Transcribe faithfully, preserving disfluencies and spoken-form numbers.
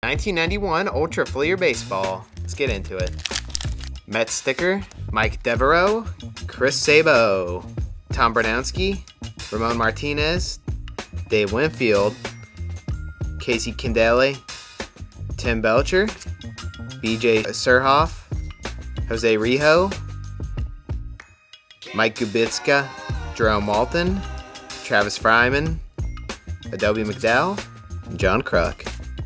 nineteen ninety-one Ultra Fleer Baseball. Let's get into it. Mets sticker, Mike Devereaux, Chris Sabo, Tom Bernowski, Ramon Martinez, Dave Winfield, Casey Candele, Tim Belcher, B J Surhoff, Jose Rijo, Mike Gubitska, Jerome Walton, Travis Fryman, Adobe McDowell, and John Kruk.